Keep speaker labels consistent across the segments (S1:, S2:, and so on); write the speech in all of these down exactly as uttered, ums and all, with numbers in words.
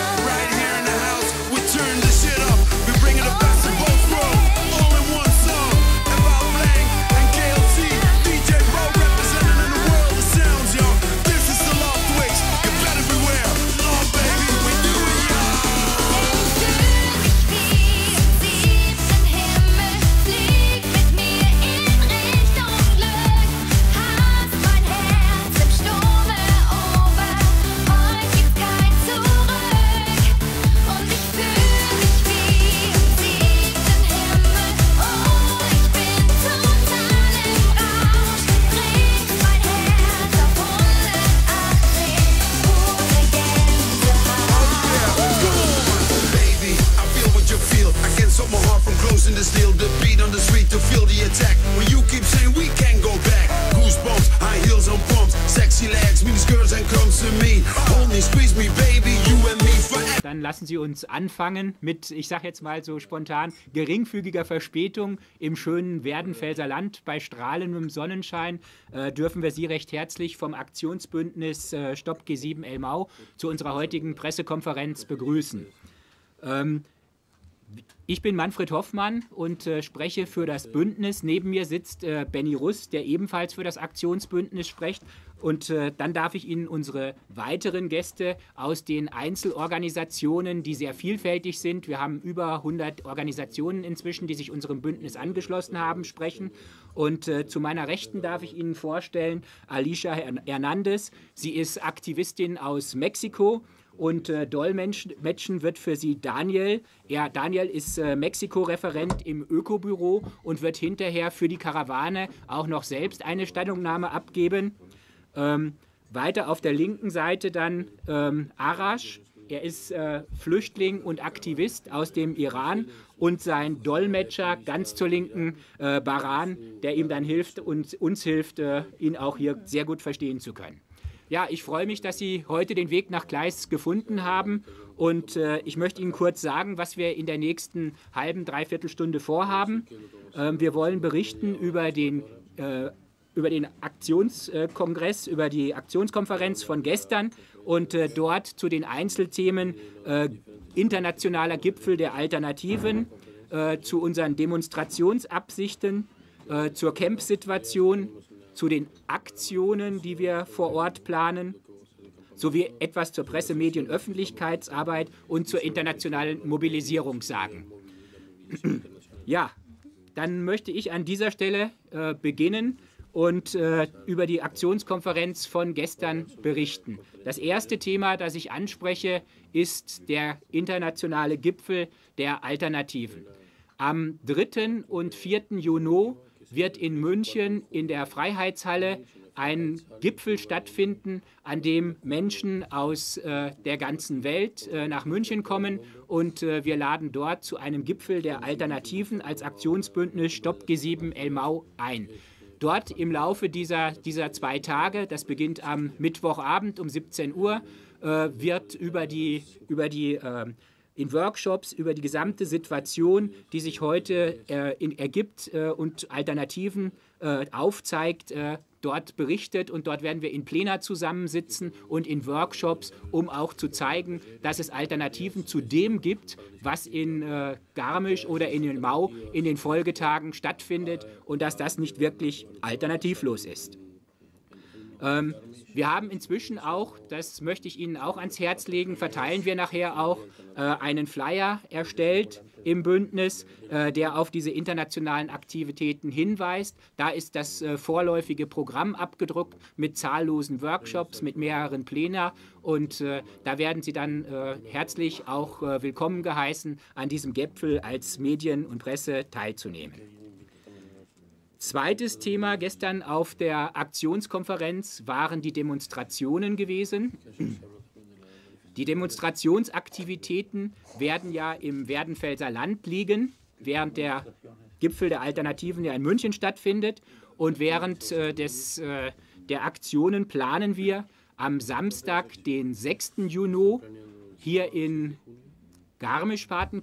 S1: Right here in the house, we turn the shit up. We bring it the best of both worlds, all in one song. About Blank and K L C, D J Bo representing in the world of sounds, y'all. This is the Loft Twix. You better beware. Oh, baby, we do it, y'all. In the steel, the beat on the street to feel the attack. When you keep saying we can't go back. Goosebumps, high heels on pumps, sexy legs, mini skirts and comes to me. Hold me, squeeze me, baby, you and me forever.
S2: Dann lassen Sie uns anfangen mit, ich sag jetzt mal so spontan, geringfügiger Verspätung im schönen Werdenfelser Land bei strahlendem Sonnenschein. Äh, dürfen wir Sie recht herzlich vom Aktionsbündnis äh, Stopp G sieben Elmau zu unserer heutigen Pressekonferenz begrüßen. Ähm, Ich bin Manfred Hoffmann und äh, spreche für das Bündnis. Neben mir sitzt äh, Benny Russ, der ebenfalls für das Aktionsbündnis spricht. Und äh, dann darf ich Ihnen unsere weiteren Gäste aus den Einzelorganisationen, die sehr vielfältig sind, wir haben über hundert Organisationen inzwischen, die sich unserem Bündnis angeschlossen haben, sprechen. Und äh, zu meiner Rechten darf ich Ihnen vorstellen Alicia Hernandez. Sie ist Aktivistin aus Mexiko. Und äh, Dolmetschen wird für sie Daniel. Er, Daniel ist äh, Mexiko-Referent im Ökobüro und wird hinterher für die Karawane auch noch selbst eine Stellungnahme abgeben. Ähm, weiter auf der linken Seite dann ähm, Arash. Er ist äh, Flüchtling und Aktivist aus dem Iran und sein Dolmetscher ganz zur linken äh, Baran, der ihm dann hilft und uns hilft, äh, ihn auch hier sehr gut verstehen zu können. Ja, ich freue mich, dass Sie heute den Weg nach Gleis gefunden haben und äh, ich möchte Ihnen kurz sagen, was wir in der nächsten halben, dreiviertel Stunde vorhaben. Ähm, wir wollen berichten über den, äh, über den Aktionskongress, über die Aktionskonferenz von gestern und äh, dort zu den Einzelthemen äh, internationaler Gipfel der Alternativen, äh, zu unseren Demonstrationsabsichten, äh, zur Camp-Situation, zu den Aktionen, die wir vor Ort planen, sowie etwas zur Presse-, Medien-, Öffentlichkeitsarbeit und zur internationalen Mobilisierung sagen. Ja, dann möchte ich an dieser Stelle äh, beginnen und äh, über die Aktionskonferenz von gestern berichten. Das erste Thema, das ich anspreche, ist der internationale Gipfel der Alternativen. Am dritten und vierten Juni wird in München in der Freiheitshalle ein Gipfel stattfinden, an dem Menschen aus äh, der ganzen Welt äh, nach München kommen und äh, wir laden dort zu einem Gipfel der Alternativen als Aktionsbündnis Stopp G sieben Elmau ein. Dort im Laufe dieser, dieser zwei Tage, das beginnt am Mittwochabend um siebzehn Uhr, äh, wird über die, über die äh, in Workshops über die gesamte Situation, die sich heute äh, in, ergibt äh, und Alternativen äh, aufzeigt, äh, dort berichtet und dort werden wir in Plena zusammensitzen und in Workshops, um auch zu zeigen, dass es Alternativen zu dem gibt, was in äh, Garmisch oder in Elmau in den Folgetagen stattfindet und dass das nicht wirklich alternativlos ist. Ähm, wir haben inzwischen auch, das möchte ich Ihnen auch ans Herz legen, verteilen wir nachher auch äh, einen Flyer erstellt im Bündnis, äh, der auf diese internationalen Aktivitäten hinweist. Da ist das äh, vorläufige Programm abgedruckt mit zahllosen Workshops, mit mehreren Plena und äh, da werden Sie dann äh, herzlich auch äh, willkommen geheißen, an diesem Gipfel als Medien und Presse teilzunehmen. Zweites Thema gestern auf der Aktionskonferenz waren die Demonstrationen gewesen. Die Demonstrationsaktivitäten werden ja im Werdenfelser Land liegen, während der Gipfel der Alternativen ja in München stattfindet. Und während äh, des, äh, der Aktionen planen wir am Samstag, den sechsten Juni, hier in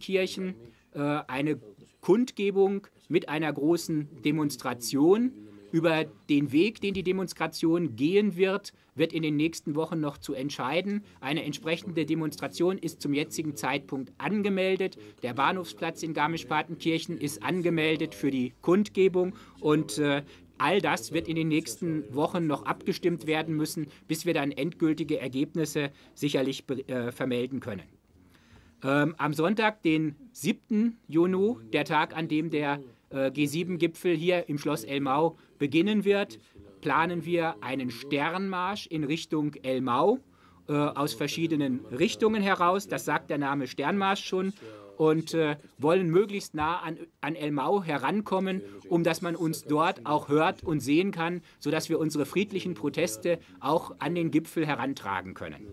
S2: Garmisch-Partenkirchen äh, eine Kundgebung mit einer großen Demonstration Über den Weg, den die Demonstration gehen wird, wird in den nächsten Wochen noch zu entscheiden. Eine entsprechende Demonstration ist zum jetzigen Zeitpunkt angemeldet. Der Bahnhofsplatz in Garmisch-Partenkirchen ist angemeldet für die Kundgebung und äh, all das wird in den nächsten Wochen noch abgestimmt werden müssen, bis wir dann endgültige Ergebnisse sicherlich äh, vermelden können. Ähm, am Sonntag, den siebten Juni, der Tag, an dem der äh, G sieben Gipfel hier im Schloss Elmau beginnen wird, planen wir einen Sternmarsch in Richtung Elmau äh, aus verschiedenen Richtungen heraus. Das sagt der Name Sternmarsch schon. Und äh, wollen möglichst nah an, an Elmau herankommen, um dass man uns dort auch hört und sehen kann, sodass wir unsere friedlichen Proteste auch an den Gipfel herantragen können.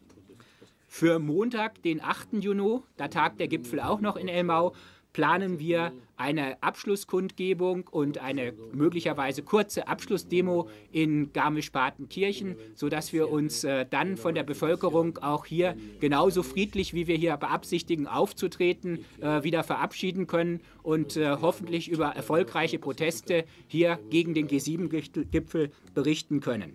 S2: Für Montag, den achten Juni, da tagt der Gipfel auch noch in Elmau, planen wir eine Abschlusskundgebung und eine möglicherweise kurze Abschlussdemo in Garmisch-Partenkirchen, sodass wir uns äh, dann von der Bevölkerung auch hier genauso friedlich, wie wir hier beabsichtigen, aufzutreten, äh, wieder verabschieden können und äh, hoffentlich über erfolgreiche Proteste hier gegen den G sieben Gipfel berichten können.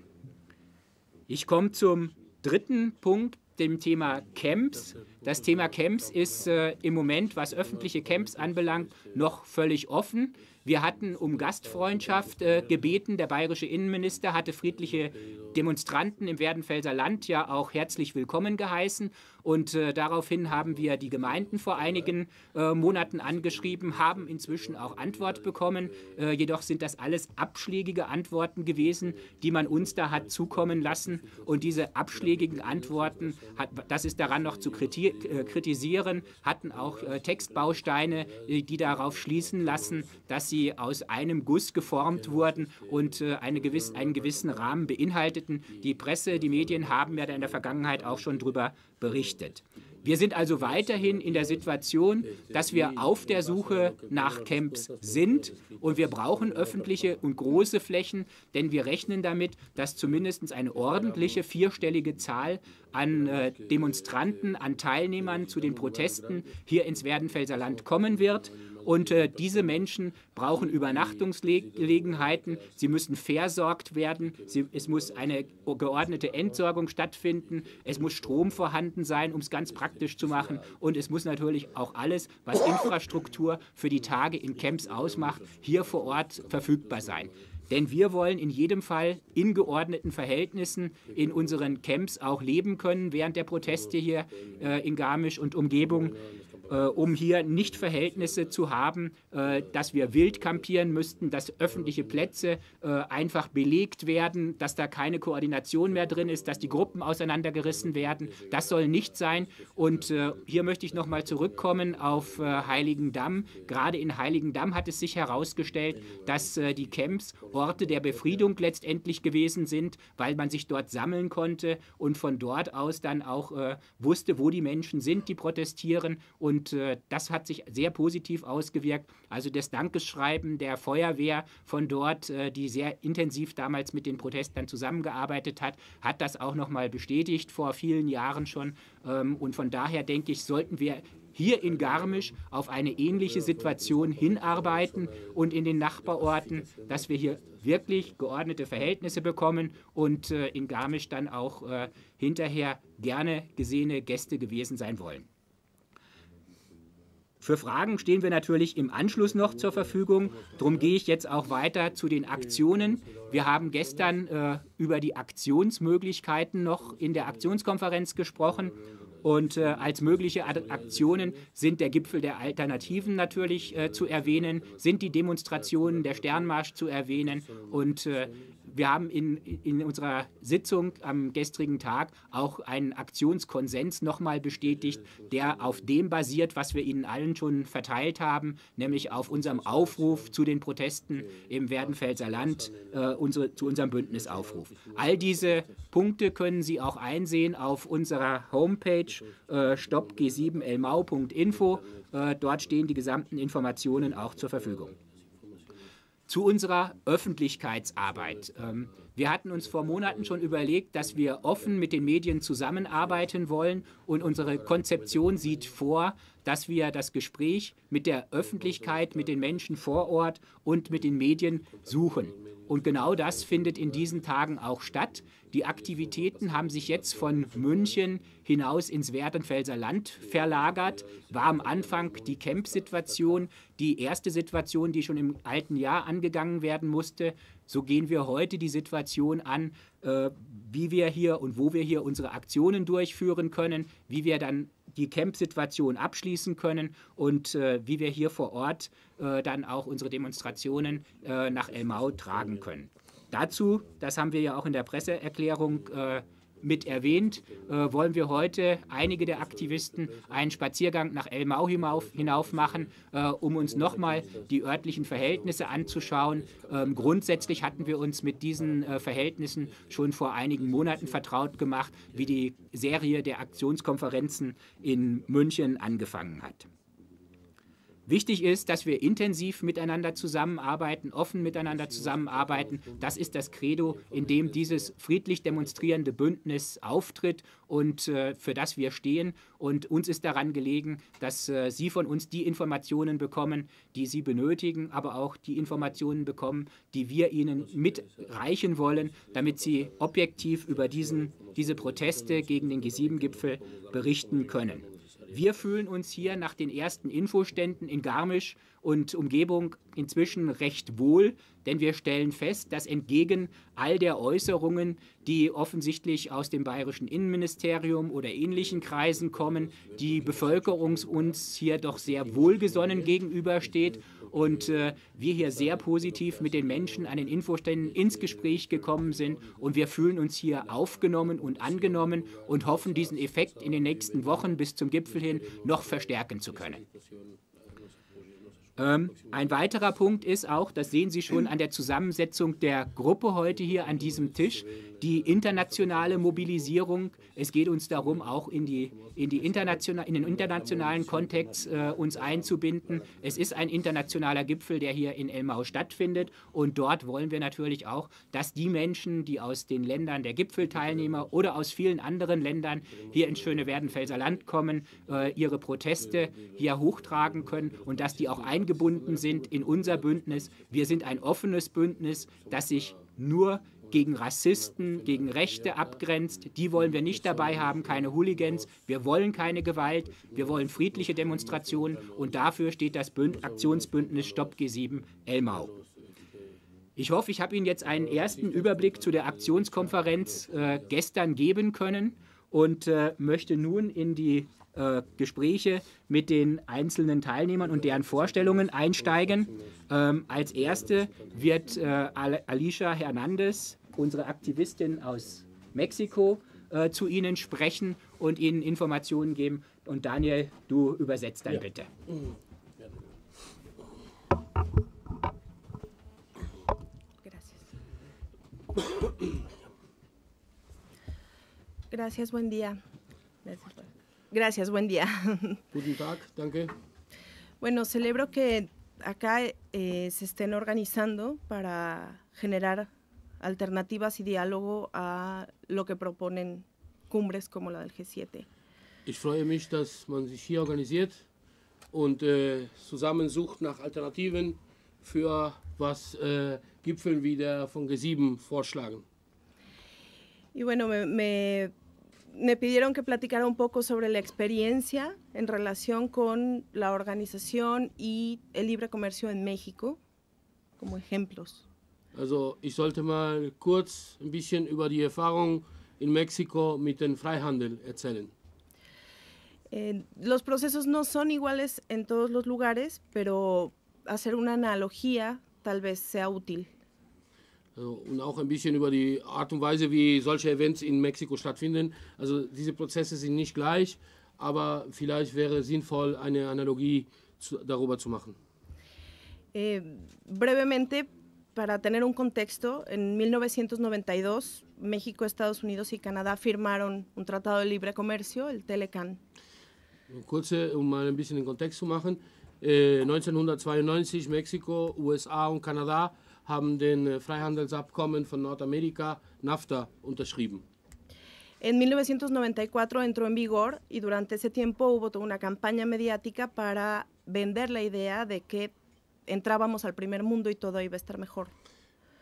S2: Ich komme zum dritten Punkt, dem Thema Camps. Das Thema Camps ist äh, im Moment, was öffentliche Camps anbelangt, noch völlig offen. Wir hatten um Gastfreundschaft äh, gebeten. Der bayerische Innenminister hatte friedliche Demonstranten im Werdenfelser Land ja auch herzlich willkommen geheißen. Und äh, daraufhin haben wir die Gemeinden vor einigen äh, Monaten angeschrieben, haben inzwischen auch Antwort bekommen. Äh, jedoch sind das alles abschlägige Antworten gewesen, die man uns da hat zukommen lassen. Und diese abschlägigen Antworten, hat, das ist daran noch zu kriti äh, kritisieren, hatten auch äh, Textbausteine, äh, die darauf schließen lassen, dass sie aus einem Guss geformt wurden und äh, eine gewiss, einen gewissen Rahmen beinhalteten. Die Presse, die Medien haben ja in der Vergangenheit auch schon darüber berichtet. Wir sind also weiterhin in der Situation, dass wir auf der Suche nach Camps sind und wir brauchen öffentliche und große Flächen, denn wir rechnen damit, dass zumindest eine ordentliche vierstellige Zahl an äh, Demonstranten, an Teilnehmern zu den Protesten hier ins Werdenfelser Land kommen wird. Und äh, diese Menschen brauchen Übernachtungsgelegenheiten, sie müssen versorgt werden, sie, es muss eine geordnete Entsorgung stattfinden, es muss Strom vorhanden sein, um es ganz praktisch zu machen, und es muss natürlich auch alles, was Infrastruktur für die Tage in Camps ausmacht, hier vor Ort verfügbar sein. Denn wir wollen in jedem Fall in geordneten Verhältnissen in unseren Camps auch leben können während der Proteste hier äh, in Garmisch und Umgebung, äh, um hier nicht Verhältnisse zu haben, äh, dass wir wild campieren müssten, dass öffentliche Plätze äh, einfach belegt werden, dass da keine Koordination mehr drin ist, dass die Gruppen auseinandergerissen werden. Das soll nicht sein. Und äh, hier möchte ich nochmal zurückkommen auf äh, Heiligendamm. Gerade in Heiligendamm hat es sich herausgestellt, dass äh, die Camps Orte der Befriedung letztendlich gewesen sind, weil man sich dort sammeln konnte und von dort aus dann auch äh, wusste, wo die Menschen sind, die protestieren. Und äh, das hat sich sehr positiv ausgewirkt. Also das Dankeschreiben der Feuerwehr von dort, äh, die sehr intensiv damals mit den Protestern zusammengearbeitet hat, hat das auch nochmal bestätigt, vor vielen Jahren schon. Ähm, und von daher denke ich, sollten wir hier in Garmisch auf eine ähnliche Situation hinarbeiten und in den Nachbarorten, dass wir hier wirklich geordnete Verhältnisse bekommen und äh, in Garmisch dann auch äh, hinterher gerne gesehene Gäste gewesen sein wollen. Für Fragen stehen wir natürlich im Anschluss noch zur Verfügung. Darum gehe ich jetzt auch weiter zu den Aktionen. Wir haben gestern äh, über die Aktionsmöglichkeiten noch in der Aktionskonferenz gesprochen. Und äh, als mögliche Aktionen sind der Gipfel der Alternativen natürlich äh, zu erwähnen, sind die Demonstrationen, der Sternmarsch zu erwähnen. Und äh, wir haben in, in unserer Sitzung am gestrigen Tag auch einen Aktionskonsens nochmal bestätigt, der auf dem basiert, was wir Ihnen allen schon verteilt haben, nämlich auf unserem Aufruf zu den Protesten im Werdenfelser Land, äh, unsere, zu unserem Bündnisaufruf. All diese Punkte können Sie auch einsehen auf unserer Homepage äh, stop g sieben elmau punkt info. Äh, dort stehen die gesamten Informationen auch zur Verfügung. Zu unserer Öffentlichkeitsarbeit. Ähm, wir hatten uns vor Monaten schon überlegt, dass wir offen mit den Medien zusammenarbeiten wollen, und unsere Konzeption sieht vor, dass wir das Gespräch mit der Öffentlichkeit, mit den Menschen vor Ort und mit den Medien suchen. Und genau das findet in diesen Tagen auch statt. Die Aktivitäten haben sich jetzt von München hinaus ins Werdenfelser Land verlagert. War am Anfang die Camp-Situation, die erste Situation, die schon im alten Jahr angegangen werden musste. So gehen wir heute die Situation an, äh, wie wir hier und wo wir hier unsere Aktionen durchführen können, wie wir dann die Camp-Situation abschließen können und äh, wie wir hier vor Ort äh, dann auch unsere Demonstrationen äh, nach Elmau tragen können. Dazu, das haben wir ja auch in der Presseerklärung äh, mit erwähnt, äh, wollen wir heute einige der Aktivisten einen Spaziergang nach Elmau hinauf, hinauf machen, äh, um uns nochmal die örtlichen Verhältnisse anzuschauen. Ähm, grundsätzlich hatten wir uns mit diesen äh, Verhältnissen schon vor einigen Monaten vertraut gemacht, wie die Serie der Aktionskonferenzen in München angefangen hat. Wichtig ist, dass wir intensiv miteinander zusammenarbeiten, offen miteinander zusammenarbeiten. Das ist das Credo, in dem dieses friedlich demonstrierende Bündnis auftritt und äh, für das wir stehen. Und uns ist daran gelegen, dass äh, Sie von uns die Informationen bekommen, die Sie benötigen, aber auch die Informationen bekommen, die wir Ihnen mitreichen wollen, damit Sie objektiv über diesen, diese Proteste gegen den G sieben Gipfel berichten können. Wir fühlen uns hier nach den ersten Infoständen in Garmisch und Umgebung inzwischen recht wohl, denn wir stellen fest, dass entgegen all der Äußerungen, die offensichtlich aus dem bayerischen Innenministerium oder ähnlichen Kreisen kommen, die Bevölkerung uns hier doch sehr wohlgesonnen gegenübersteht und äh, wir hier sehr positiv mit den Menschen an den Infoständen ins Gespräch gekommen sind und wir fühlen uns hier aufgenommen und angenommen und hoffen, diesen Effekt in den nächsten Wochen bis zum Gipfel hin noch verstärken zu können. Ähm, ein weiterer Punkt ist auch, das sehen Sie schon an der Zusammensetzung der Gruppe heute hier an diesem Tisch, die internationale Mobilisierung. Es geht uns darum, auch in, die, in, die international, in den internationalen Kontext äh, uns einzubinden. Es ist ein internationaler Gipfel, der hier in Elmau stattfindet und dort wollen wir natürlich auch, dass die Menschen, die aus den Ländern der Gipfelteilnehmer oder aus vielen anderen Ländern hier ins schöne Werdenfelser Land kommen, äh, ihre Proteste hier hochtragen können und dass die auch eingebunden sind in unser Bündnis. Wir sind ein offenes Bündnis, das sich nur gegen Rassisten, gegen Rechte abgrenzt. Die wollen wir nicht dabei haben, keine Hooligans. Wir wollen keine Gewalt, wir wollen friedliche Demonstrationen und dafür steht das Bünd- Aktionsbündnis Stopp G sieben Elmau. Ich hoffe, ich habe Ihnen jetzt einen ersten Überblick zu der Aktionskonferenz äh, gestern geben können und äh, möchte nun in die äh, Gespräche mit den einzelnen Teilnehmern und deren Vorstellungen einsteigen. Ähm, als erste wird äh, Alicia Hernandez, unsere Aktivistin aus Mexiko, äh, zu Ihnen sprechen und Ihnen Informationen geben. Und Daniel, du übersetzt dann ja. bitte.
S3: Gracias, buen día. Gracias, buen día.
S4: Guten Tag, danke.
S3: Bueno, celebro que acá eh, se estén organizando para generar alternativas y diálogo a lo que proponen cumbres como la del G siete.
S4: Ich freue mich, dass man sich hier organisiert und äh, zusammensucht nach Alternativen für was äh, Gipfeln wie der von G sieben vorschlagen.
S3: Y bueno, me, me, me pidieron que platicara un poco sobre la experiencia en relación con la organización y el libre comercio en México, como ejemplos.
S4: Also ich sollte mal kurz ein bisschen über die Erfahrung in Mexiko mit dem Freihandel erzählen.
S3: Eh, los procesos no son iguales en todos los lugares, pero hacer una analogía tal vez sea útil.
S4: Also, und auch ein bisschen über die Art und Weise, wie solche Events in Mexiko stattfinden. Also diese Prozesse sind nicht gleich, aber vielleicht wäre es sinnvoll, eine Analogie zu, darüber zu machen.
S3: Eh, brevemente, para tener un contexto, en mil novecientos noventa y dos, México, Estados Unidos y Canadá firmaron un tratado de libre comercio, el Telecan.
S4: Kurze, um mal ein bisschen den Kontext zu machen. Äh, neunzehnhundertzweiundneunzig, Mexiko, U S A und Kanada haben den Freihandelsabkommen von Nordamerika, NAFTA, unterschrieben.
S3: En mil novecientos noventa y cuatro entró en vigor y durante ese tiempo hubo toda una campaña mediática para vender la idea de que entrábamos al primer mundo y todo iba a estar mejor.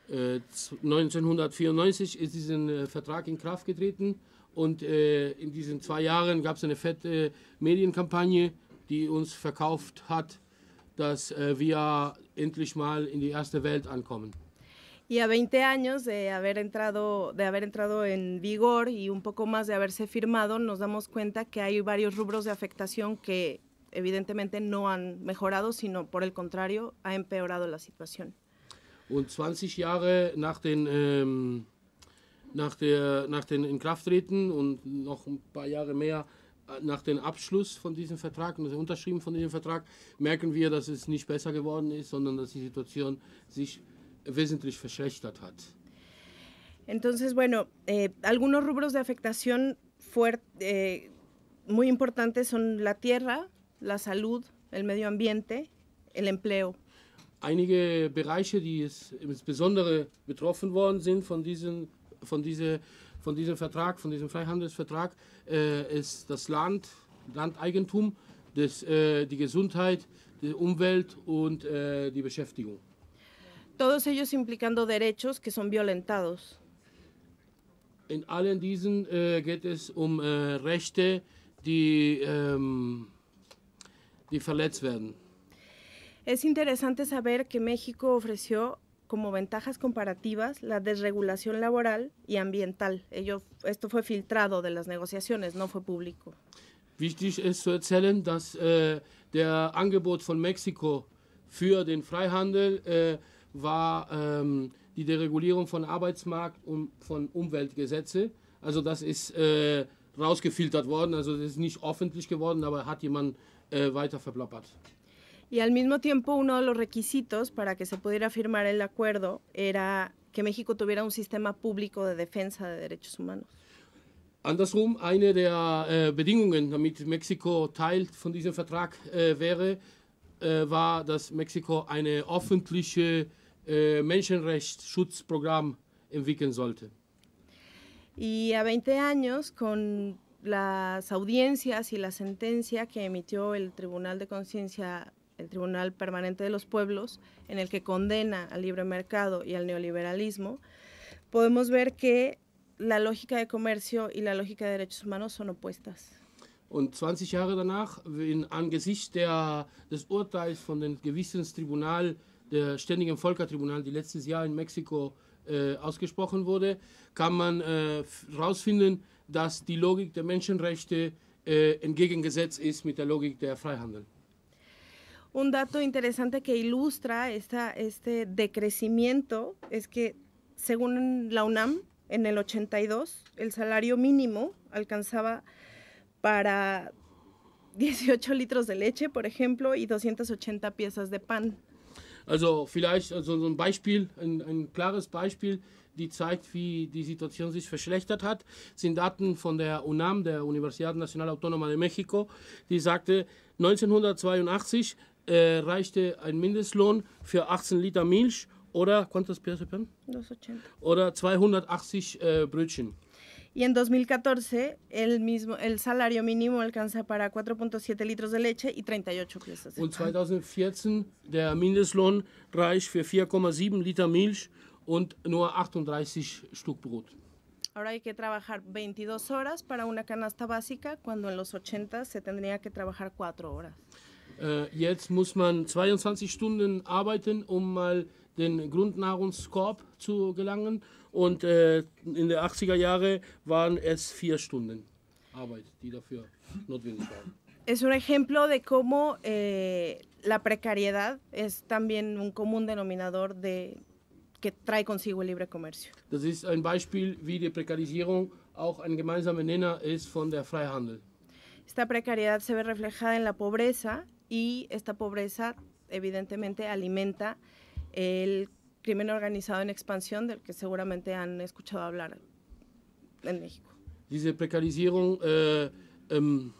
S4: Äh, neunzehnhundertvierundneunzig ist dieser äh, Vertrag in Kraft getreten und äh, in diesen zwei Jahren gab es eine fette Medienkampagne, die uns verkauft hat, dass äh, wir endlich mal in die erste Welt ankommen.
S3: Y a veinte años de haber entrado, de haber entrado en vigor y un poco más de haberse firmado, nos damos cuenta que hay varios rubros de afectación que evidentemente no han mejorado, sino por el contrario, ha empeorado la situación.
S4: Und zwanzig Jahre nach den, ähm, nach der, nach den Inkrafttreten und noch ein paar Jahre mehr nach dem Abschluss von diesem Vertrag und der Unterschrieben von diesem Vertrag merken wir, dass es nicht besser geworden ist, sondern dass die Situation sich wesentlich verschlechtert hat.
S3: Entonces, bueno, eh, algunos rubros de afectación fuerte, eh, muy importantes son la tierra, la salud, el medio ambiente, el empleo.
S4: Einige Bereiche, die es insbesondere betroffen worden sind von diesem, von diese, von diesem Vertrag, von diesem Freihandelsvertrag, äh, ist das Land, Landeigentum, das, äh, die Gesundheit, die Umwelt und äh, die Beschäftigung.
S3: Todos ellos implicando derechos que son violentados.
S4: In allen diesen äh, geht es um äh, Rechte, die, ähm, die verletzt werden.
S3: Es interesante saber que México ofreció como ventajas comparativas la desregulación laboral y ambiental. Ello, esto fue filtrado de las negociaciones, no fue público.
S4: Wichtig ist zu erzählen, dass äh, der Angebot von Mexiko für den Freihandel äh, war ähm, die Deregulierung von Arbeitsmarkt und von Umweltgesetze. Also das ist äh, rausgefiltert worden, also das ist nicht öffentlich geworden, aber hat jemand äh, weiter verplappert.
S3: Y al mismo tiempo uno de los requisitos para que se pudiera firmar el acuerdo era que México tuviera un sistema público de defensa de derechos humanos.
S4: Andersrum, eine der äh, Bedingungen, damit Mexiko Teil von diesem Vertrag äh, wäre, äh, war, dass Mexiko eine öffentliche äh, Menschenrechtsschutzprogramm entwickeln sollte.
S3: Y a veinte años, con las audiencias y la sentencia que emitió el Tribunal de Conciencia, el Tribunal Permanente de los Pueblos, en el que condena al libre mercado y al neoliberalismo, podemos ver que la lógica de comercio y la lógica de derechos humanos son opuestas.
S4: Und zwanzig Jahre danach, in, angesichts der, des Urteils von dem Gewissenstribunal, der Ständigen Völkertribunal, die letztes Jahr in Mexiko äh, ausgesprochen wurde, kann man herausfinden, äh, dass die Logik der Menschenrechte äh, entgegengesetzt ist mit der Logik der Freihandel.
S3: Un dato interesante que ilustra esta, este decrecimiento es que, según la UNAM, en el ochenta y dos, el salario mínimo alcanzaba para dieciocho litros de leche, por ejemplo, y doscientas ochenta piezas de pan.
S4: Also vielleicht also so ein Beispiel, ein, ein klares Beispiel, die zeigt, wie die Situation sich verschlechtert hat, sind Daten von der UNAM, der Universidad Nacional Autónoma de México, die sagte, neunzehnhundertzweiundachtzig äh, reichte ein Mindestlohn für achtzehn Liter Milch oder, ¿cuántas piezas de pan? Oder zweihundertachtzig äh, Brötchen.
S3: Y en dos mil catorce el, mismo, el salario mínimo alcanza para cuatro punto siete litros de leche y treinta y ocho piezas de
S4: Und
S3: pan.
S4: zweitausendvierzehn der Mindestlohn reicht für vier Komma sieben Liter Milch und nur achtunddreißig Stück Brot.
S3: Ahora hay que trabajar veintidós horas para una canasta básica, cuando en los ochenta se tendría que trabajar cuatro horas.
S4: Äh, jetzt muss man zweiundzwanzig Stunden arbeiten, um mal den Grundnahrungskorb zu gelangen. Und äh, in den achtziger Jahren waren es vier Stunden Arbeit, die dafür notwendig waren.
S3: Es un ejemplo de cómo eh, la precariedad es también un común denominador de, que trae consigo el libre comercio.
S4: Das ist ein Beispiel, wie die Prekarisierung auch ein gemeinsamer Nenner ist von der Freihandel.
S3: Esta precariedad se ve reflejada en la pobreza y esta pobreza evidentemente alimenta el crimen organizado en expansión, del que seguramente han escuchado hablar en México.
S4: Diese Prekarisierung äh, ähm,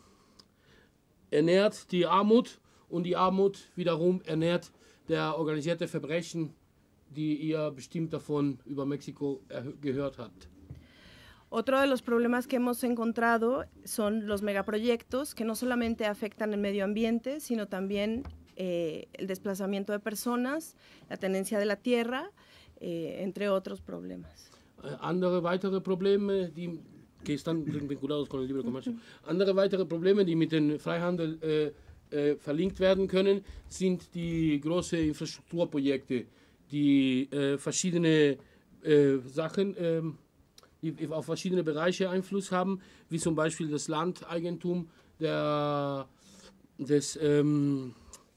S4: ernährt die Armut und die Armut wiederum ernährt der organisierte Verbrechen, die ihr bestimmt davon über Mexiko gehört habt.
S3: Otro de los problemas que hemos encontrado son los megaproyectos que no solamente afectan el medio ambiente, sino también eh, el desplazamiento de personas, la tenencia de la tierra, eh, entre otros problemas.
S4: Äh, andere weitere Probleme, die que están vinculados con el libre comercio, andere weitere Probleme, die mit dem Freihandel äh, äh, verlinkt werden können, sind die großen Infrastrukturprojekte, die äh, verschiedene äh, Sachen, äh, die auf verschiedene Bereiche Einfluss haben, wie zum Beispiel das Landeigentum, der, des, ähm,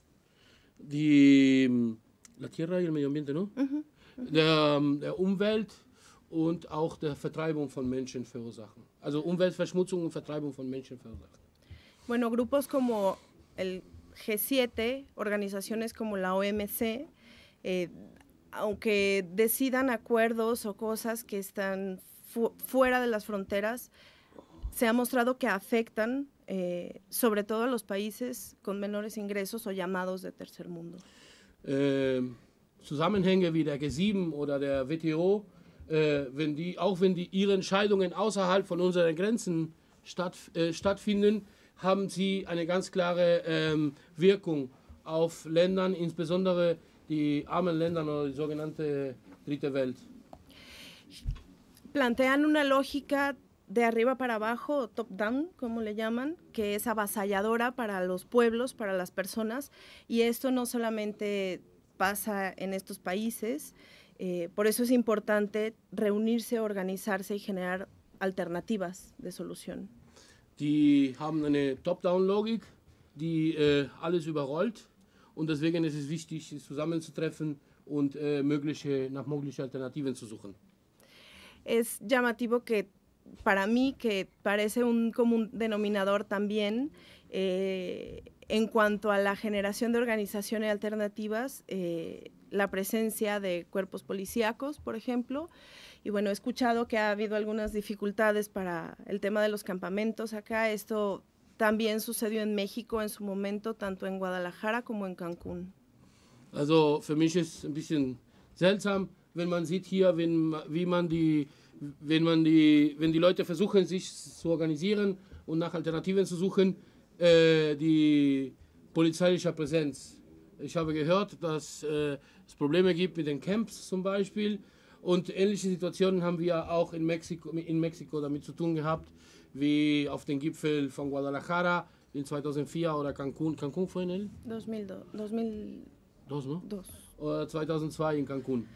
S4: die, la tierra y el medio ambiente, ¿no? Mhm. Der, der Umwelt und auch der Vertreibung von Menschen verursachen. Also Umweltverschmutzung und Vertreibung von Menschen verursachen.
S3: Bueno, grupos como el G siete, organizaciones como la O M C, eh, aunque decidan acuerdos o cosas que están fu fuera de las fronteras, se ha mostrado que afectan eh, sobre todo a los países con menores ingresos o llamados de tercer mundo.
S4: Äh, Zusammenhänge wie der G sieben oder der W T O, äh, wenn die, auch wenn die ihre Entscheidungen außerhalb von unseren Grenzen statt, äh, stattfinden, haben sie eine ganz klare ähm, Wirkung auf Ländern, insbesondere die armen Länder oder die sogenannte Dritte Welt.
S3: Plantean una lógica de arriba para abajo, top-down, como le llaman, que es avasalladora para los pueblos, para las personas, y esto no solamente pasa en estos países, eh, por eso es importante reunirse, organizarse y generar alternativas de solución.
S4: Die haben eine Top-Down-Logik, die äh, alles überrollt, und deswegen ist es wichtig, sich zusammenzutreffen und äh, mögliche, nach möglichen Alternativen zu suchen.
S3: Es llamativo que para mí, que parece un común denominador también, eh, en cuanto a la generación de organizaciones alternativas, eh, la presencia de cuerpos policíacos, por ejemplo, y bueno, he escuchado que ha habido algunas dificultades para el tema de los campamentos acá. Esto también sucedió en México en su momento, tanto en Guadalajara como en Cancún.
S4: Also für mich ist es ein bisschen seltsam, wenn man sieht hier, wenn, wie man die, wenn man die, wenn die Leute versuchen, sich zu organisieren und nach Alternativen zu suchen, äh, die polizeiliche Präsenz. Ich habe gehört, dass äh, es Probleme gibt mit den Camps zum Beispiel, und ähnliche Situationen haben wir auch in Mexiko, in Mexiko damit zu tun gehabt, wie auf dem Gipfel von Guadalajara in zweitausendvier oder Cancún. Cancún fue en el?
S3: dos mil dos. dos mil
S4: Dos, ¿no?
S3: dos.
S4: Oder zweitausendzwei in Cancún.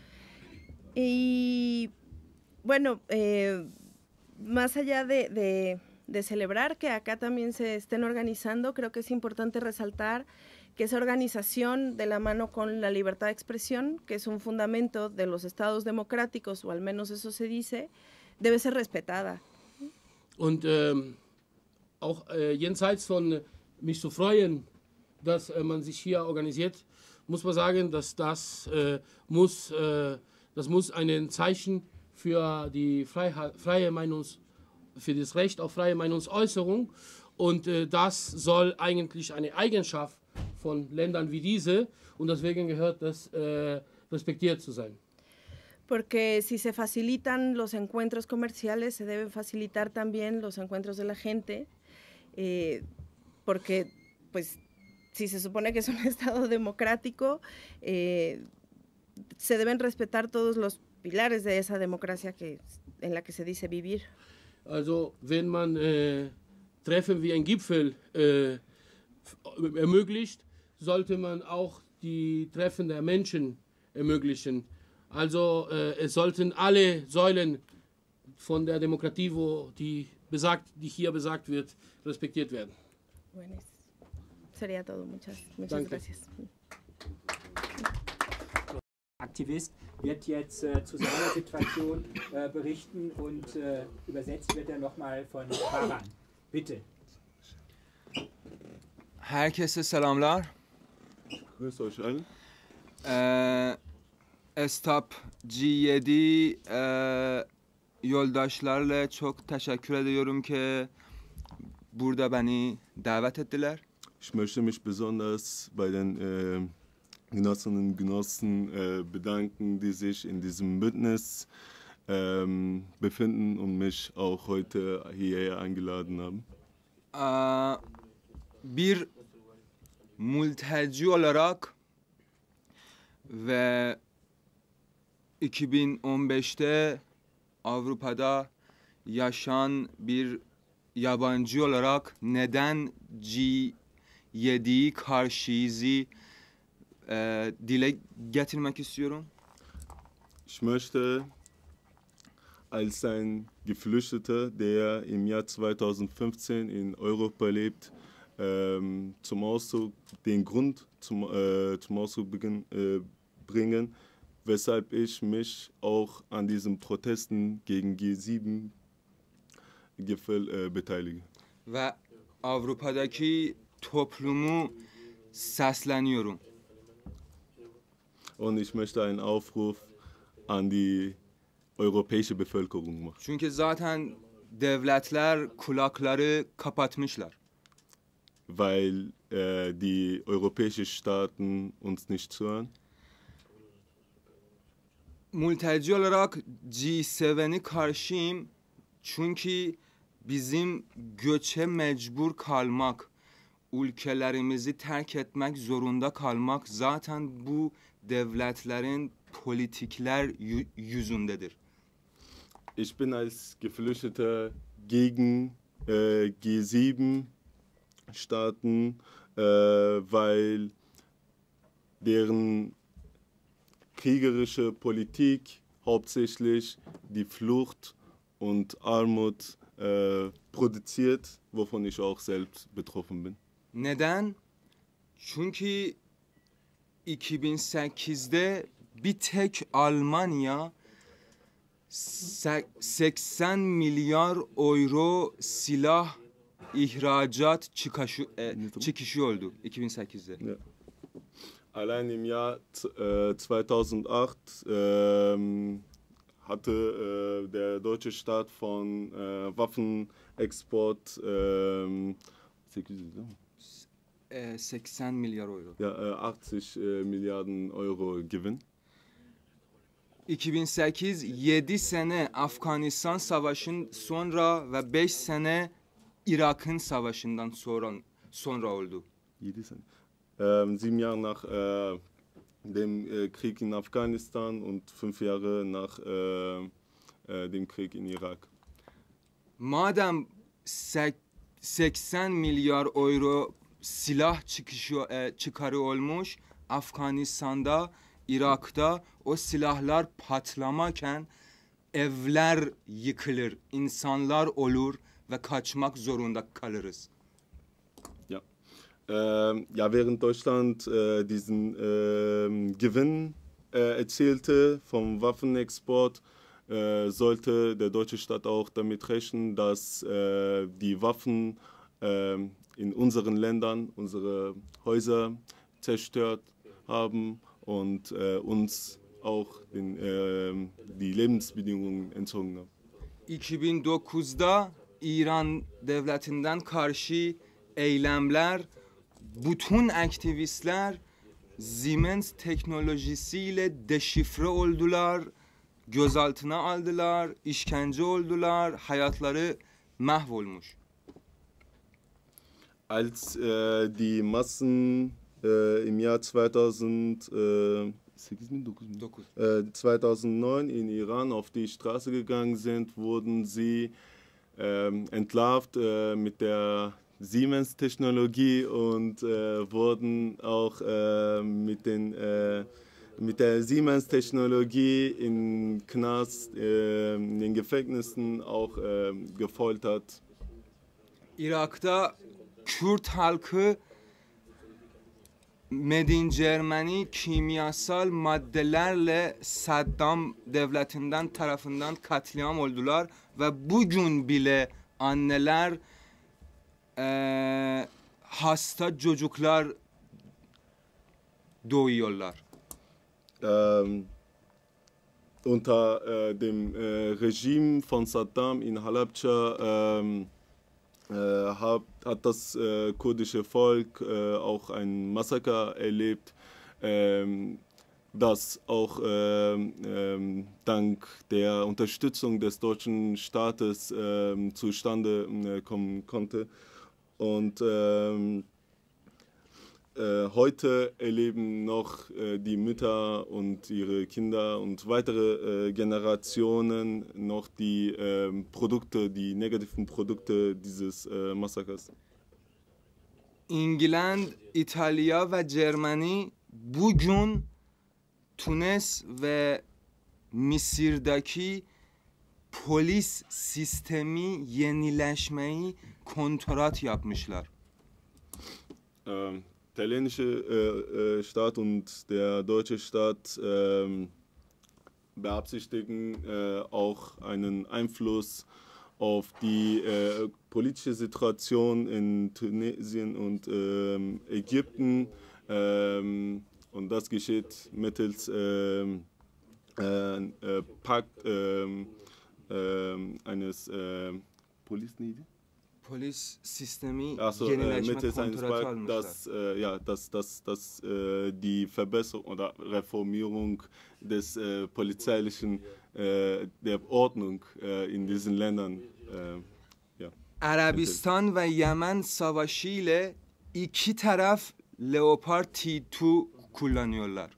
S3: Y bueno, eh, más allá de, de, de celebrar que acá también se estén organizando, creo que es importante resaltar que esa organización de la mano con la libertad de expresión, que es un fundamento de los estados democráticos, o al menos eso se dice, debe ser respetada.
S4: Und ähm, auch äh, jenseits von mich zu freuen, dass äh, man sich hier organisiert, muss man sagen, dass das äh, muss, äh, das muss ein Zeichen für die Freiheit, freie Meinungs, für das Recht auf freie Meinungsäußerung, und äh, das soll eigentlich eine Eigenschaft von Ländern wie diese, und deswegen gehört das äh, respektiert zu sein.
S3: Porque si se facilitan los encuentros comerciales, se deben facilitar también los encuentros de la gente, eh, porque pues si se supone que es un Estado democrático, eh, se deben respetar todos los pilares de esa democracia que, en la que se dice vivir.
S4: Also wenn man äh, Treffen wie ein Gipfel äh, ermöglicht, sollte man auch die Treffen der Menschen ermöglichen. Also äh, es sollten alle Säulen von der Demokratie, wo die, besagt, die hier besagt wird, respektiert werden.
S3: Bueno, sería todo. Muchas, muchas
S4: Danke.
S3: gracias.
S2: Aktivist wird jetzt äh, zu seiner Situation äh, berichten, und äh, übersetzt wird er nochmal von Baran. Bitte.
S5: Herkese selamlar.
S6: Grüß euch allen.
S5: Ee, Estap G yedi e, yoldaşlarla çok teşekkür ediyorum ki burada beni davet ettiler.
S6: Ich möchte mich besonders bei den äh, Genossinnen und Genossen äh, bedanken, die sich in diesem Bündnis ähm, befinden und mich auch heute hierher eingeladen haben.
S5: Ee, bir mülteci olarak ve iki bin on beşte Avrupa'da yaşayan bir yabancı olarak neden G yediye karşıyızı e, dile getirmek istiyorum.
S6: Ich möchte als ein Geflüchteter, der im Jahr zweitausendfünfzehn in Europa lebt, ähm, zum Ausdruck, den Grund zum, äh, zum Ausdruck beginn, äh, bringen, weshalb ich mich auch an diesen Protesten gegen G sieben Gipfel äh, beteilige.
S5: Ve Avrupa'daki toplumu sesleniyorum.
S6: Und ich möchte einen Aufruf an die europäische Bevölkerung machen.
S5: Çünkü zaten devletler kulakları kapatmışlar.
S6: Weil äh, die europäischen Staaten uns nicht zuhören.
S5: Mülteci olarak G yediye karşıyım. Çünkü bizim göçe mecbur kalmak, ülkelerimizi terk etmek zorunda kalmak zaten bu devletlerin politikler yüzündedir.
S6: Ich bin als Geflüchteter gegen äh, G sieben Staaten, äh, weil deren kriegerische Politik hauptsächlich die Flucht und Armut äh, produziert, wovon ich auch selbst betroffen bin.
S5: Neden? Çünkü iki bin sekizde bir tek Almanya seksen milyar euro silah ihracat çıkışı, e, çıkışı oldu iki bin sekizde.
S6: Ja. Allein im Jahr äh, zweitausendacht ähm, hatte äh, der deutsche Staat von äh, Waffenexport ähm,
S5: E, seksen milyar euro.
S6: ja, äh, achtzig äh, Milliarden Euro Gewinn.
S5: iki bin sekiz yedi sene Afganistan Savaşı'nın sonra ve beş sene Irak'ın savaşından sonra sonra oldu.
S6: Jede Sene. Ähm, sieben Jahre nach äh, dem äh, Krieg in Afghanistan und fünf Jahre nach äh, äh, dem Krieg in Irak.
S5: Madem seksen milyar euro silah çıkışı e, çıkarı olmuş Afganistan'da, Irak'ta o silahlar patlamaken evler yıkılır, insanlar olur ve kaçmak zorunda kalırız.
S6: Ja. Ähm, ja, während Deutschland äh, diesen ähm, Gewinn äh, erzielte vom Waffenexport, äh, sollte der deutsche Staat auch damit rechnen, dass äh, die Waffen äh, in unseren Ländern unsere Häuser zerstört haben und äh, uns auch den, äh, die Lebensbedingungen entzogen haben.
S5: iki bin dokuzda İran devletinden karşı eylemler, bütün aktivistler Siemens teknolojisiyle deşifre oldular, gözaltına aldılar, işkence oldular, hayatları mahvolmuş.
S6: Als äh, die Massen äh, im Jahr zweitausend, äh,
S5: Dokuz.
S6: äh, zweitausendneun in Iran auf die Straße gegangen sind, wurden sie ähm, entlarvt äh, mit der Siemens-Technologie und äh, wurden auch äh, mit, den, äh, mit der Siemens-Technologie in Knast, äh, in den Gefängnissen auch äh, gefoltert.
S5: Irak'ta Kürt halkı Medincermeni kimyasal maddelerle Saddam devletinden tarafından katliam oldular ve bugün bile anneler e, hasta çocuklar doğuyorlar.
S6: Ähm, unter äh, dem äh, Regime von Saddam in Halabja ähm, äh, hat, hat das äh, kurdische Volk äh, auch ein Massaker erlebt, ähm, das auch ähm, ähm, dank der Unterstützung des deutschen Staates ähm, zustande äh, kommen konnte. Und ähm, äh, heute erleben noch äh, die Mütter und ihre Kinder und weitere äh, Generationen noch die ähm, Produkte, die negativen Produkte dieses äh, Massakers.
S5: انگلند، ایتالیا و جرمنی bugün Tunes ve Mısır'daki polis sistemi yenileşmeyi kontrat yapmışlar.
S6: Ähm, der italienische äh, äh, Staat und der deutsche Staat ähm, beabsichtigen äh, auch einen Einfluss auf die äh, politische Situation in Tunesien und ähm, Ägypten. Ähm, und das geschieht mittels ähm, äh, äh, Pakt ähm, äh, eines äh, Police
S5: Polis sistemi
S6: Also äh,
S5: yenileşme
S6: mittels eines
S5: kontratı
S6: Pakt,
S5: almışlar.
S6: dass, äh, ja, dass, dass, dass äh, die Verbesserung oder Reformierung des äh, polizeilichen, äh, der Ordnung äh, in diesen Ländern äh, ja.
S5: Arabistan ve Yemen savaşı ile iki taraf Leopard T iki kullanıyorlar.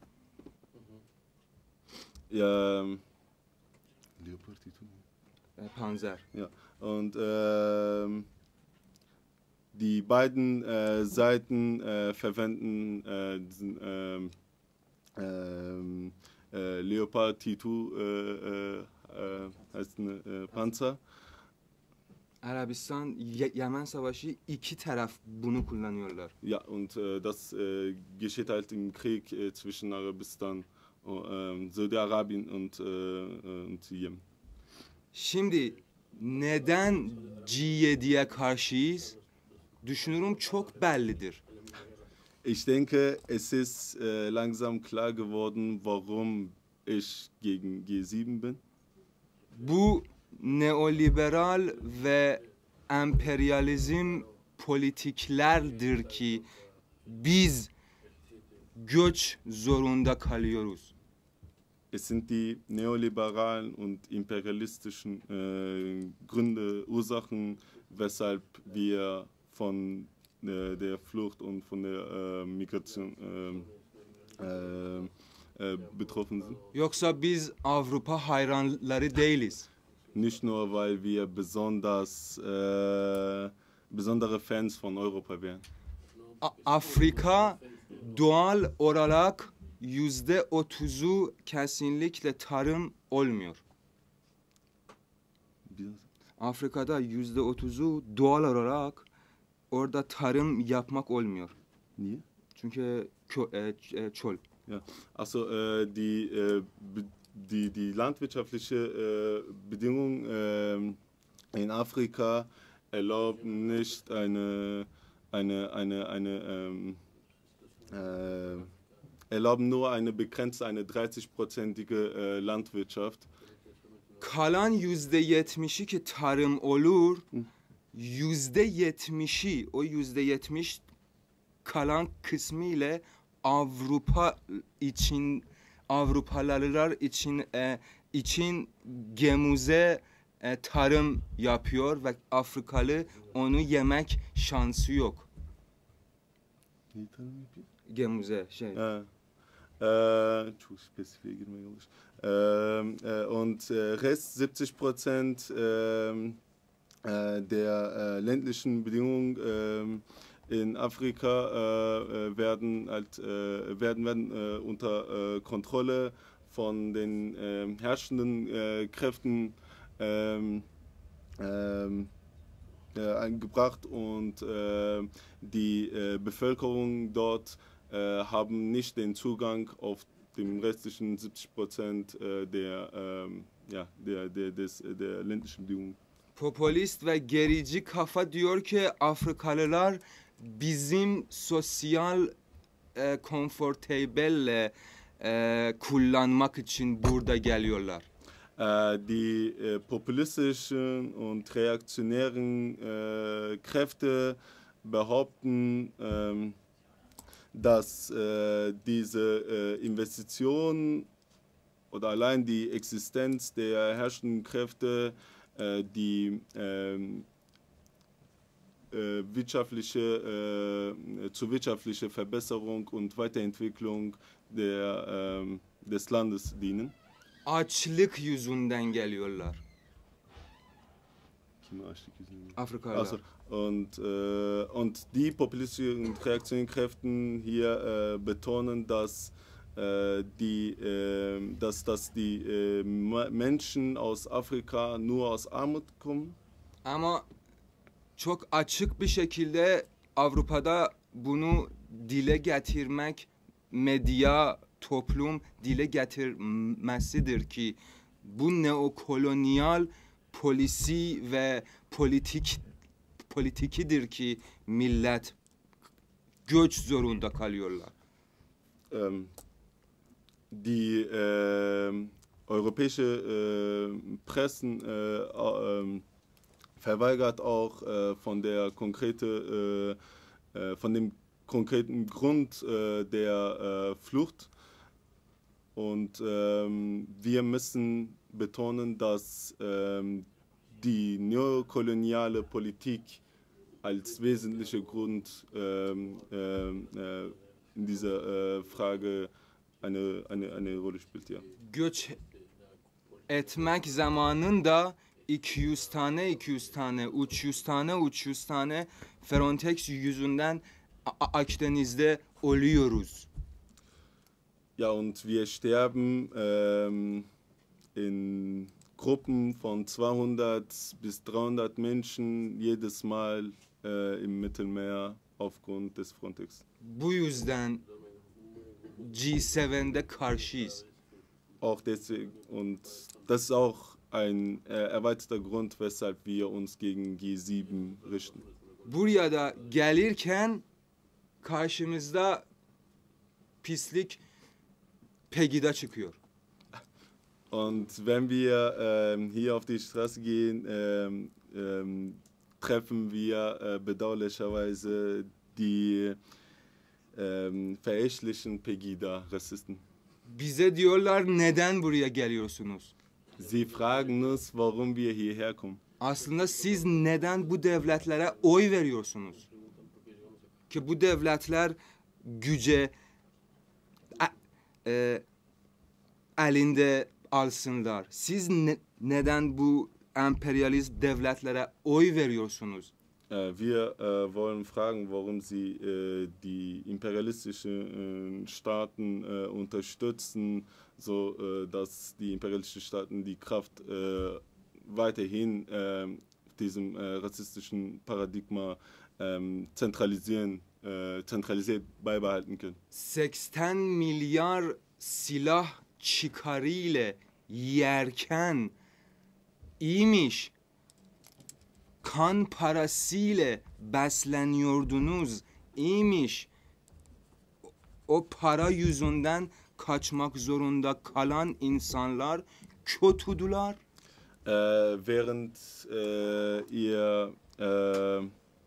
S6: Ja, Leopard T iki.
S5: E, Panzer.
S6: Ja, und ähm, die beiden äh, Seiten äh, verwenden äh, diesen ähm, ähm, äh, Leopard T zwei äh, äh, heißt eine, äh, Panzer.
S5: Arabistan Ye- Yemen savaşı iki taraf bunu kullanıyorlar.
S6: Ja, und äh, das äh, geschieht halt im Krieg äh, zwischen Arabistan, äh, Saudi-Arabien und, äh, äh, und Jemen.
S5: Şimdi neden G yediye karşıyız? Düşünürüm çok bellidir.
S6: Ich denke, es ist äh, langsam klar geworden, warum ich gegen G sieben bin.
S5: Bu neoliberal ve emperyalizm politiklerdir ki biz göç zorunda kalıyoruz.
S6: Es sind die neoliberalen und imperialistischen äh, Gründe, Ursachen, weshalb wir von äh, der Flucht und von der äh, Migration äh, äh, äh, betroffen sind.
S5: Yoksa biz Avrupa hayranları değiliz.
S6: Nicht nur, weil wir besonders äh, besondere Fans von Europa wären.
S5: A- Afrika doğal olarak yüzde otuzu kesinlikle tarım olmuyor. Afrika'da yüzde otuzu doğal olarak orada tarım yapmak olmuyor.
S6: Niye?
S5: Çünkü kö- e, ç- e, çöl.
S6: Ja, also äh, die, äh, be- die, die landwirtschaftliche äh, Bedingung ähm, in Afrika erlauben nicht eine, eine, eine, eine ähm, äh, erlauben nur eine begrenzte, eine dreißig-prozentige äh, Landwirtschaft.
S5: Kalan yüzde yetmişi ki tarım olur, yüzde yetmişi, o yüzde yetmiş kalan kısmı ile Avrupa için, Avrupalılar için e, için gemuze e, tarım yapıyor ve Afrikalı onu yemek şansı yok.
S6: Neyi tarım yapıyor?
S5: Gemuze şey.
S6: Ja. Äh, çok spezifisch girmeye çalış. Ähm, äh, und äh, Rest siebzig Prozent ähm, äh, der äh, ländlichen Bedingungen ähm, in Afrika äh, äh, werden, halt, äh, werden, werden äh, unter äh, Kontrolle von den äh, herrschenden äh, Kräften ähm, ähm, äh, eingebracht und äh, die äh, Bevölkerung dort äh, haben nicht den Zugang auf dem restlichen siebzig Prozent äh, der, ähm, ja, der, der, des, der ländlichen Bedingungen.
S5: Popülist ve gerici kafa diyor ki Afrikalılar bizim sosyal e, komfortabelle e, kullanmak için burada geliyorlar.
S6: Äh, die äh, populistischen und reaktionären äh, Kräfte behaupten, ähm, dass äh, diese äh, Investition oder allein die Existenz der herrschenden Kräfte äh, die, ähm, äh, wirtschaftliche, äh, zur wirtschaftlichen Verbesserung und Weiterentwicklung der, äh, des Landes dienen.
S5: Açlık yüzünden geliyorlar. Afrikalılar.
S6: Also, und, äh, und die populistischen und Reaktionskräften hier äh, betonen, dass, äh, die, äh, dass, dass die äh, Menschen aus Afrika nur aus Armut kommen.
S5: Ama çok açık bir şekilde Avrupa'da bunu dile getirmek, medya, toplum dile getirmesidir ki bu neokolonyal polisi ve politik politikidir ki millet göç zorunda kalıyorlar.
S6: Ähm, die äh, europäische äh, Pressen äh, äh, verweigert auch äh, von der konkrete, äh, äh, von dem konkreten Grund äh, der äh, Flucht. Und ähm, wir müssen betonen, dass ähm, die neokoloniale Politik als wesentlicher Grund ähm, äh, in dieser äh, Frage eine, eine, eine Rolle spielt. Ja.
S5: Göç etmek zamanında iki yüz tane iki yüz tane üç yüz tane üç yüz tane Frontex yüzünden Akdeniz'de oluyoruz.
S6: Ja, und wir sterben ähm, in Gruppen von zweihundert bis dreihundert Menschen jedes Mal äh, im Mittelmeer aufgrund des Frontex.
S5: Bu yüzden G yedi'de karşıyız.
S6: Auch deswegen, und das ist auch ein äh, erweiterter Grund, weshalb wir uns gegen G sieben richten.
S5: Buraya da gelirken karşımızda pislik Pegida çıkıyor.
S6: Und wenn wir ähm, hier auf die Straße gehen, ähm, ähm, treffen wir äh, bedauerlicherweise die ähm, verächtlichen Pegida-Rassisten.
S5: Bize diyorlar neden buraya geliyorsunuz?
S6: Sie fragen uns, warum wir hierher kommen.
S5: Aslında siz neden bu devletlere oy veriyorsunuz? Ki bu devletler güce e, elinde alsınlar. Siz ne, neden bu emperyalist devletlere oy veriyorsunuz?
S6: Äh, wir äh, wollen fragen, warum Sie äh, die imperialistischen äh, Staaten äh, unterstützen, so äh, dass die imperialistischen Staaten die Kraft äh, weiterhin äh, diesem äh, rassistischen Paradigma äh, zentralisieren, äh, zentralisiert beibehalten können.
S5: seksen milyar silah çıkarıyla yerken iyiymiş. Kan parasıyla besleniyordunuz, iyiymiş. O para yüzünden kaçmak zorunda kalan insanlar kötüdüler.
S6: Äh, während äh, ihr äh,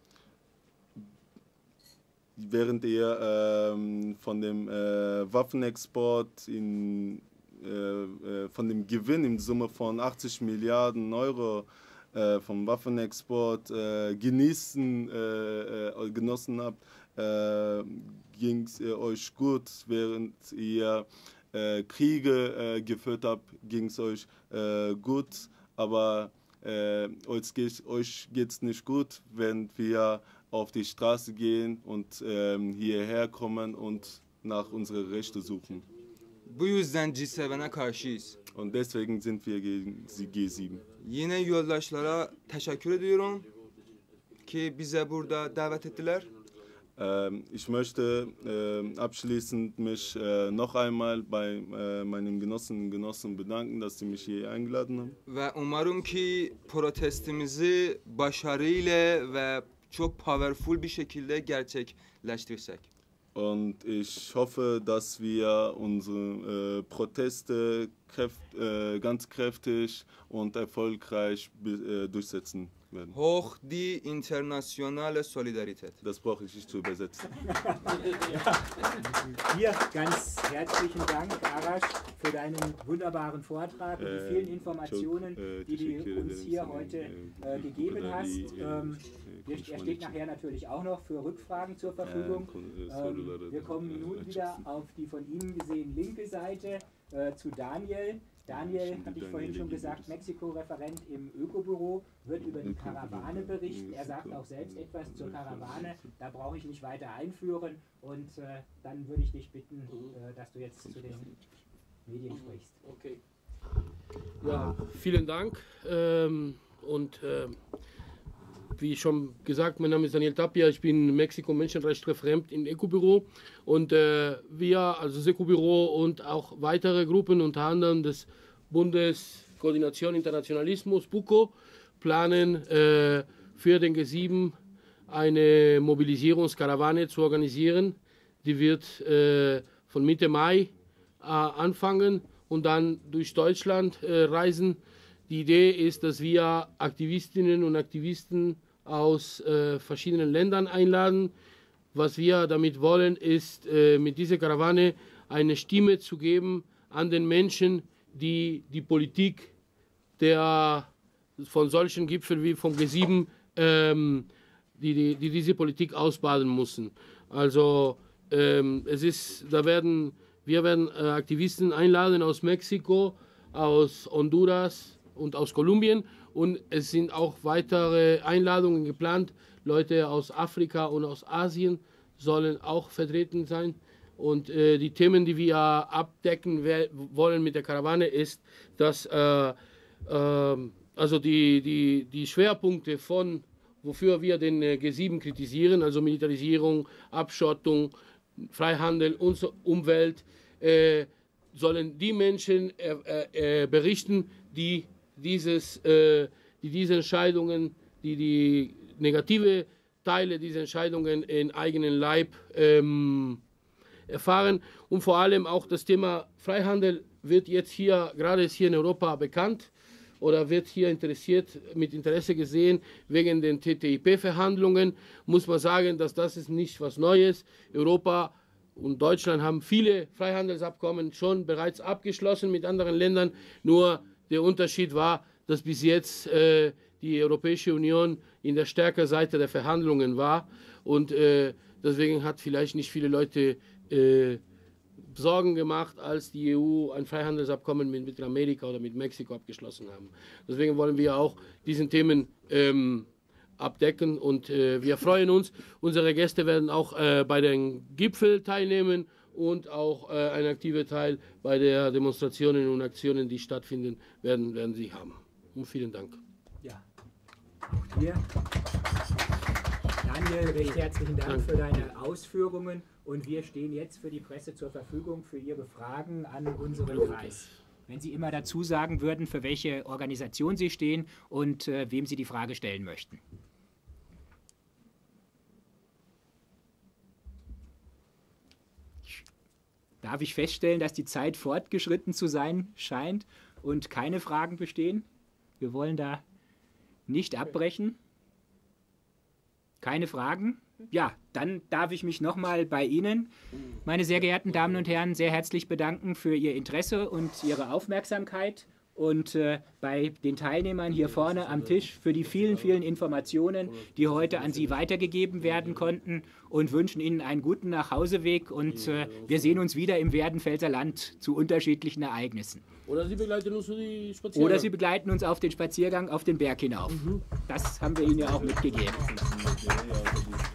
S6: während ihr äh, von dem äh, Waffenexport in äh, äh, von dem Gewinn in Summe von achtzig Milliarden Euro äh, vom Waffenexport äh, genießen äh, äh, genossen habt, äh, ging es euch gut, während ihr äh, Kriege äh, geführt habt, ging es euch äh, gut, aber äh, euch geht es nicht gut, wenn wir auf die Straße gehen und ähm, hierher kommen und nach unseren Rechten suchen.
S5: Bu yüzden G yedi'ye karşıyız.
S6: Und deswegen sind wir gegen G sieben.
S5: Yine yoldaşlara teşekkür ediyorum ki bize burada davet ettiler.
S6: Ähm, ich möchte äh, abschließend mich äh, noch einmal bei äh, meinen Genossinnen und Genossen bedanken, dass sie mich hier eingeladen haben.
S5: Ve umarım ki protestimizi başarıyla ve çok powerful bir şekilde gerçekleştirsek.
S6: Und ich hoffe, dass wir unsere äh, Proteste kräft, äh, ganz kräftig und erfolgreich äh, durchsetzen werden.
S5: Hoch die internationale Solidarität.
S6: Das brauche ich nicht zu übersetzen.
S2: Hier ganz herzlichen Dank, Arash, für deinen wunderbaren Vortrag und die vielen Informationen, die du uns hier heute äh, gegeben hast. Ähm, er steht nachher natürlich auch noch für Rückfragen zur Verfügung. Ähm, wir kommen nun wieder auf die von Ihnen gesehen linke Seite äh, zu Daniel. Daniel, hatte ich vorhin schon gesagt, Mexiko-Referent im Ökobüro, wird über die Karawane berichten. Er sagt auch selbst etwas zur Karawane, da brauche ich nicht weiter einführen. Und äh, dann würde ich dich bitten, äh, dass du jetzt zu den Medien sprichst.
S4: Okay. Ja, vielen Dank. Ähm, und äh, wie schon gesagt, mein Name ist Daniel Tapia, ich bin Mexiko-Menschenrechtsreferent im Ökobüro. Und äh, wir, also das Ökobüro und auch weitere Gruppen, unter anderem des Bundes Koordination Internationalismus, BUKO, planen äh, für den G sieben eine Mobilisierungskarawane zu organisieren. Die wird äh, von Mitte Mai äh, anfangen und dann durch Deutschland äh, reisen. Die Idee ist, dass wir Aktivistinnen und Aktivisten aus äh, verschiedenen Ländern einladen. Was wir damit wollen, ist, äh, mit dieser Karawane eine Stimme zu geben an den Menschen, die die Politik der, von solchen Gipfeln wie vom G sieben, ähm, die, die, die diese Politik ausbaden müssen. Also ähm, es ist, da werden, wir werden äh, Aktivisten einladen aus Mexiko, aus Honduras und aus Kolumbien, und es sind auch weitere Einladungen geplant. Leute aus Afrika und aus Asien sollen auch vertreten sein. Und äh, die Themen, die wir abdecken wollen mit der Karawane, ist, dass äh, äh, also die, die, die Schwerpunkte von, wofür wir den äh, G sieben kritisieren, also Militarisierung, Abschottung, Freihandel und so, Umwelt, äh, sollen die Menschen äh, äh, berichten, die Dieses, äh, die diese Entscheidungen, die die negative Teile dieser Entscheidungen in eigenen Leib ähm, erfahren. Und vor allem auch das Thema Freihandel wird jetzt hier, gerade ist hier in Europa bekannt oder wird hier interessiert, mit Interesse gesehen wegen den T T I P-Verhandlungen. Muss man sagen, dass das ist nicht was Neues. Europa und Deutschland haben viele Freihandelsabkommen schon bereits abgeschlossen mit anderen Ländern, nur der Unterschied war, dass bis jetzt äh, die Europäische Union in der stärkeren Seite der Verhandlungen war, und äh, deswegen hat vielleicht nicht viele Leute äh, Sorgen gemacht, als die E U ein Freihandelsabkommen mit Mittelamerika oder mit Mexiko abgeschlossen haben. Deswegen wollen wir auch diesen Themen ähm, abdecken, und äh, wir freuen uns. Unsere Gäste werden auch äh, bei den Gipfel teilnehmen und auch äh, ein aktiver Teil bei den Demonstrationen und Aktionen, die stattfinden werden, werden sie haben. Und vielen Dank.
S2: Ja, auch dir. Daniel, recht herzlichen Dank für deine Ausführungen, und wir stehen jetzt für die Presse zur Verfügung für Ihre Fragen an unseren Kreis. Wenn Sie immer dazu sagen würden, für welche Organisation Sie stehen und äh, wem Sie die Frage stellen möchten. Darf ich feststellen, dass die Zeit fortgeschritten zu sein scheint und keine Fragen bestehen? Wir wollen da nicht abbrechen. Keine Fragen? Ja, dann darf ich mich nochmal bei Ihnen, meine sehr geehrten Damen und Herren, sehr herzlich bedanken für Ihr Interesse und Ihre Aufmerksamkeit, und äh, bei den Teilnehmern hier vorne am Tisch für die vielen, vielen Informationen, die heute an Sie weitergegeben werden konnten, und wünschen Ihnen einen guten Nachhauseweg, und äh, wir sehen uns wieder im Werdenfelser Land zu unterschiedlichen Ereignissen.
S4: Oder Sie begleiten uns für die Spaziergang.
S2: Oder Sie begleiten uns auf den Spaziergang auf den Berg hinauf. Mhm. Das haben wir Ihnen ja auch mitgegeben.